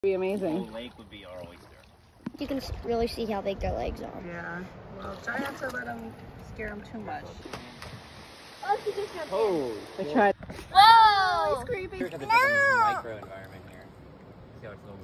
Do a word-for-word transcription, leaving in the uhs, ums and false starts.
Be amazing. The whole lake would be our oyster. You can really see how big their legs are. Yeah. Well, try not to let them scare them too much. Oh, she just jumped Oh, I tried. Whoa! It's creepy. Here's a micro environment here. See how it's a little